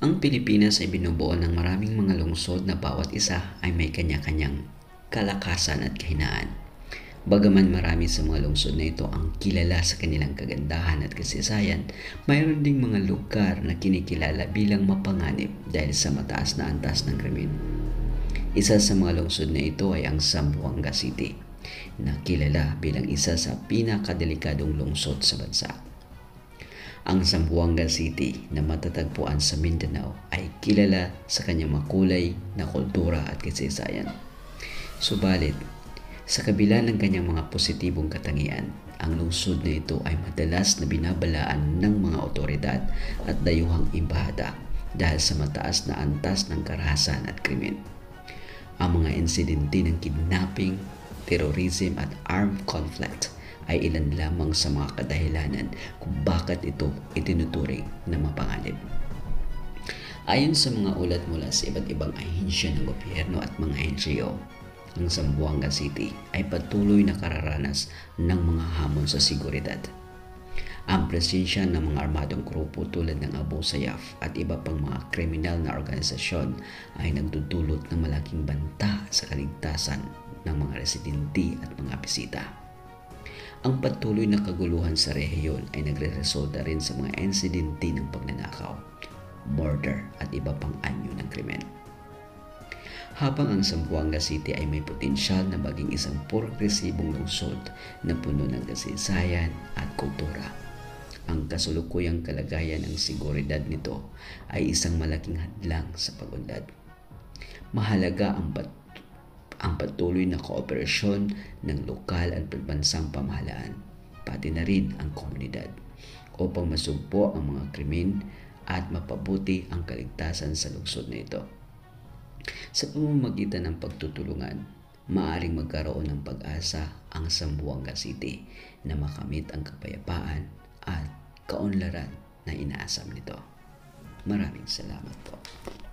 Ang Pilipinas ay binubuo ng maraming mga lungsod na bawat isa ay may kanya-kanyang kalakasan at kahinaan. Bagaman marami sa mga lungsod na ito ang kilala sa kanilang kagandahan at kasaysayan, mayroon ding mga lugar na kinikilala bilang mapanganib dahil sa mataas na antas ng krimen. Isa sa mga lungsod na ito ay ang Zamboanga City, na kilala bilang isa sa pinakadelikadong lungsod sa bansa. Ang Zamboanga City na matatagpuan sa Mindanao ay kilala sa kanyang makulay na kultura at kasaysayan. Subalit, sa kabila ng kanyang mga positibong katangian, ang lungsod na ito ay madalas na binabalaan ng mga otoridad at dayuhang embahada dahil sa mataas na antas ng karahasan at krimen. Ang mga insidente ng kidnapping, terrorism at armed conflict ay ilan lamang sa mga kadahilanan kung bakit ito itinuturing na mapanganib. Ayon sa mga ulat mula sa iba't ibang ahensya ng gobyerno at mga NGO, ang Zamboanga City ay patuloy na kararanas ng mga hamon sa seguridad. Ang presensya ng mga armadong grupo tulad ng Abu Sayyaf at iba pang mga kriminal na organisasyon ay nagdudulot ng malaking banta sa kaligtasan ng mga residente at mga bisita. Ang patuloy na kaguluhan sa rehiyon ay nagreresulta rin sa mga insidente ng pagnanakaw, murder at iba pang anyo ng krimen. Habang ang Zamboanga City ay may potensyal na maging isang progresibong lungsod na puno ng kasaysayan at kultura, ang kasulukuyang kalagayan ng seguridad nito ay isang malaking hadlang sa pag-unlad. Mahalaga ang patuloy na kooperasyon ng lokal at pambansang pamahalaan, pati na rin ang komunidad, upang masugpo ang mga krimen at mapabuti ang kaligtasan sa lungsod na ito. Sa pamamagitan ng pagtutulungan, maaaring magkaroon ng pag-asa ang Zamboanga City na makamit ang kapayapaan at kaunlaran na inaasam nito. Maraming salamat po.